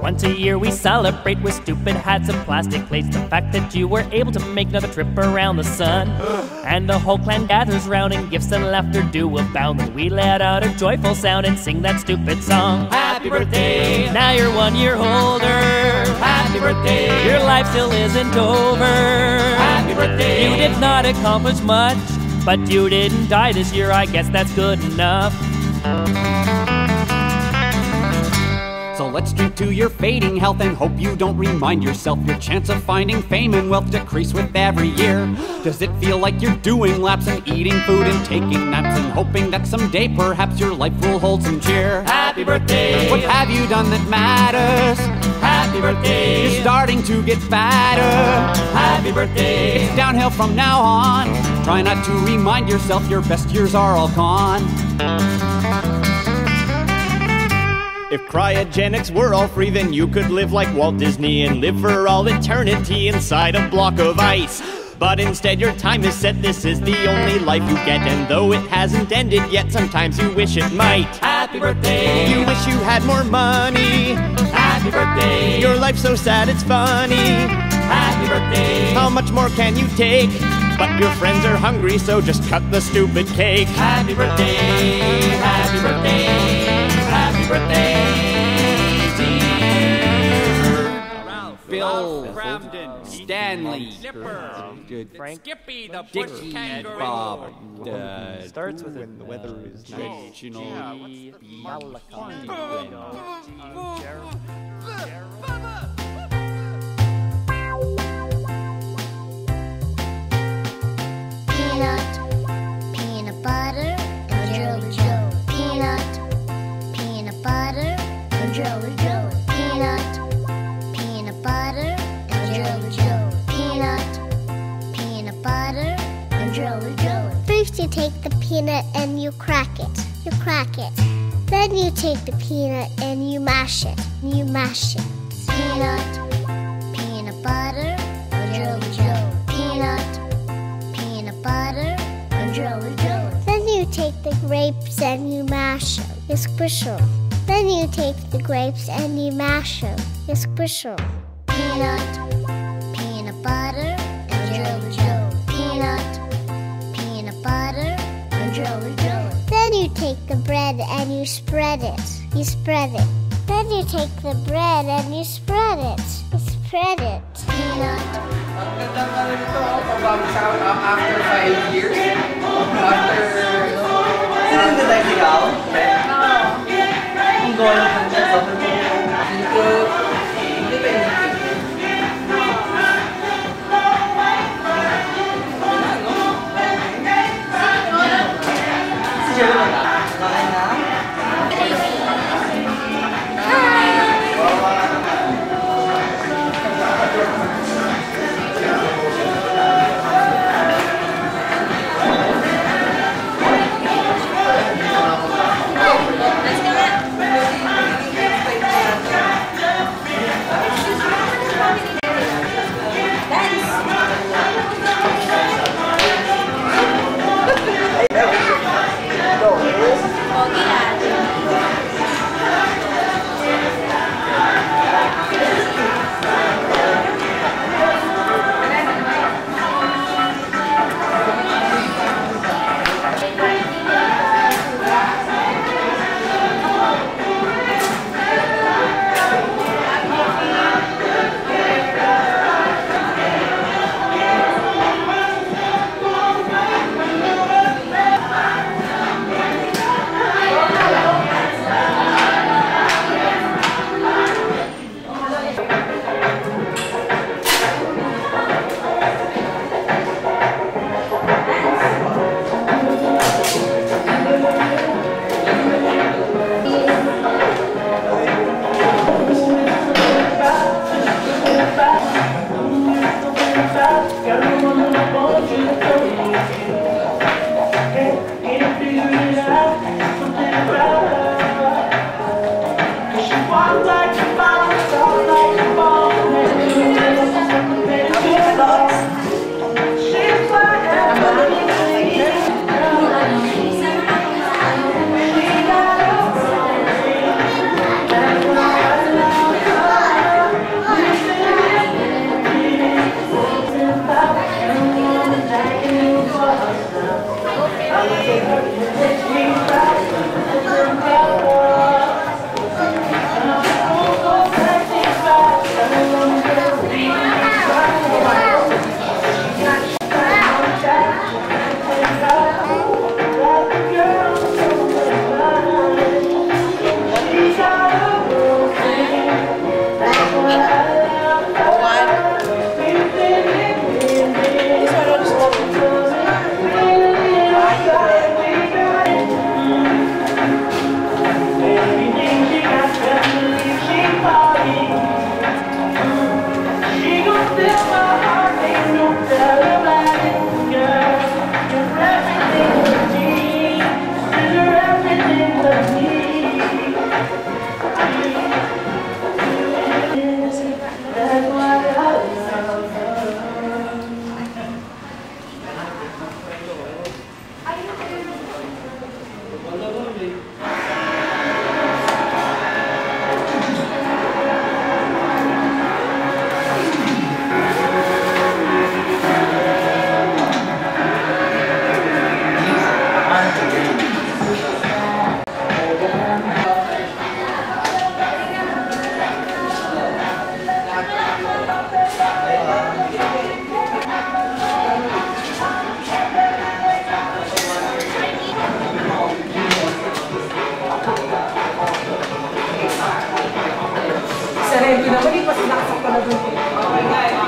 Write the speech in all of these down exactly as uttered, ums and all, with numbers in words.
Once a year we celebrate with stupid hats and plastic plates. The fact that you were able to make another trip around the sun. And the whole clan gathers round and gifts and laughter do abound. And we let out a joyful sound and sing that stupid song. Happy birthday, now you're one year older. Happy birthday, your life still isn't over. Happy birthday, you did not accomplish much, but you didn't die this year, I guess that's good enough. So let's drink to your fading health and hope you don't remind yourself your chance of finding fame and wealth decrease with every year. Does it feel like you're doing laps and eating food and taking naps and hoping that someday perhaps your life will hold some cheer? Happy birthday! What have you done that matters? Happy birthday! You're starting to get fatter. Happy birthday! It's downhill from now on. Try not to remind yourself your best years are all gone. If cryogenics were all free, then you could live like Walt Disney and live for all eternity inside a block of ice. But instead your time is set, this is the only life you get. And though it hasn't ended yet, sometimes you wish it might. Happy birthday! You wish you had more money. Happy birthday! Your life's so sad it's funny. Happy birthday! How much more can you take? But your friends are hungry, so just cut the stupid cake. Happy birthday! Happy birthday! Happy birthday, dear Ralph, Bill, Ramden, Stanley, Snipper, Frank, Skippy, the Dickie, kangaroo, Bob, uh, starts with when the weather is nice, you know. G, Malachi, Peanut, peanut butter, and jelly jelly. Peanut, peanut butter, and jelly jelly. Peanut, peanut butter, and jelly jelly. Peanut, peanut butter, and jelly jelly. First you take the peanut and you crack it. You crack it. Then you take the peanut and you mash it. You mash it. Peanut, peanut butter, and jelly jelly. Peanut, peanut butter, and jelly jelly. Then you take the grapes and you mash them. You squish them. Then you take the grapes and you mash them. You squish them. Peanut, peanut butter, and jelly jelly. Peanut, peanut butter, and jelly jelly. Then you take the bread and you spread it. You spread it. Then you take the bread and you spread it. You spread it. Peanut. Ang ganda nga nito, pabagsak after five years. After... Sino yung ganda ikaw? Oo. Ang goal ng ganda. Dito, hindi ba yung si Jerry mo na? Bakit na? Thank you naman, hindi pa sinaksak ka na dun. Okay nga eh.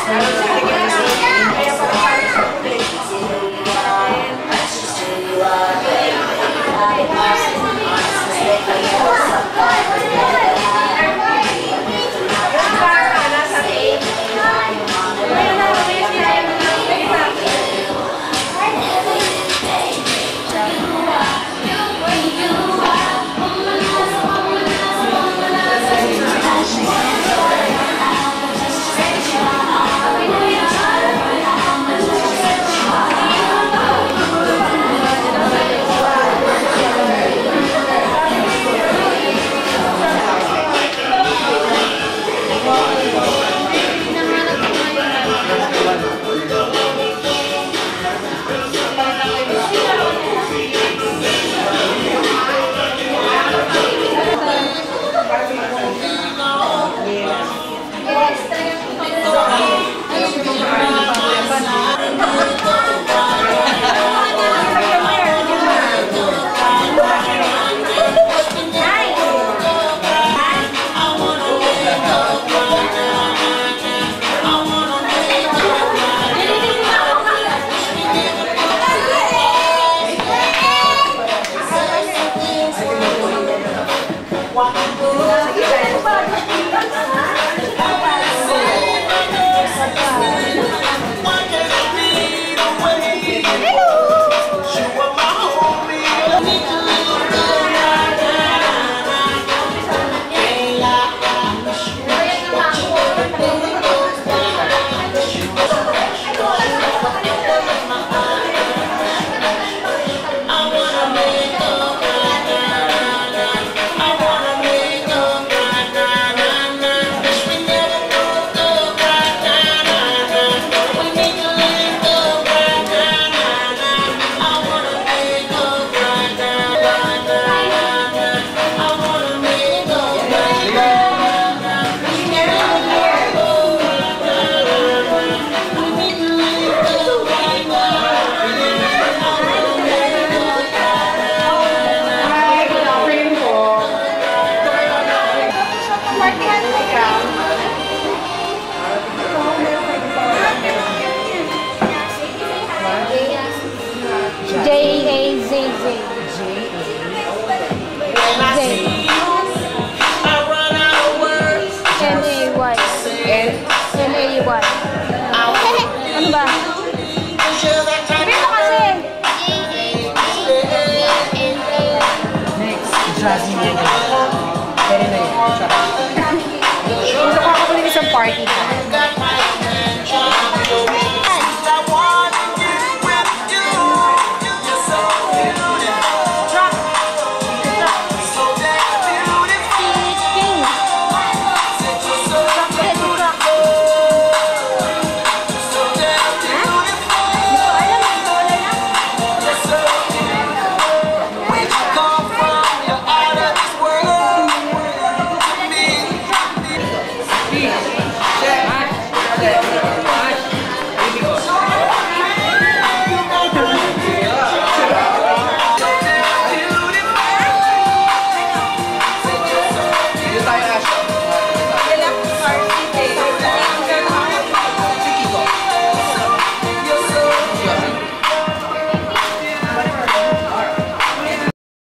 J A Z Z.